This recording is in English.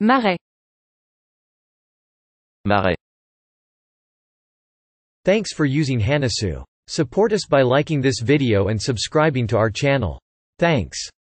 Marais. Marais. Thanks for using Hanasu. Support us by liking this video and subscribing to our channel. Thanks.